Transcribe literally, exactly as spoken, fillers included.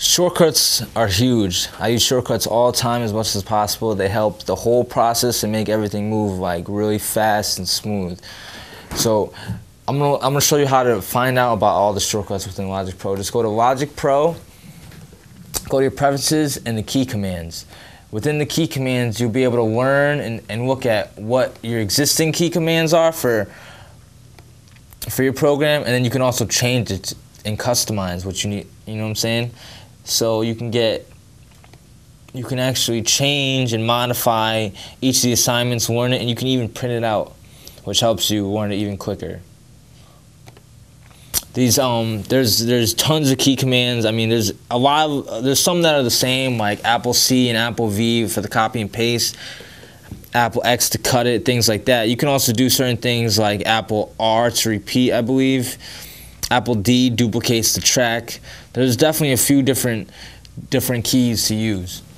Shortcuts are huge. I use shortcuts all the time as much as possible. They help the whole process and make everything move like really fast and smooth. So I'm gonna I'm gonna show you how to find out about all the shortcuts within Logic Pro. Just go to Logic Pro, go to your preferences and the key commands. Within the key commands, you'll be able to learn and, and look at what your existing key commands are for for your program, and then you can also change it and customize what you need. You know what I'm saying? So you can get, you can actually change and modify each of the assignments, learn it, and you can even print it out, which helps you learn it even quicker. These um, there's there's tons of key commands. I mean, there's a lot of there's some that are the same, like Apple C and Apple V for the copy and paste, Apple X to cut it, things like that. You can also do certain things like Apple R to repeat, I believe. Apple D duplicates the track. There's definitely a few different different keys to use.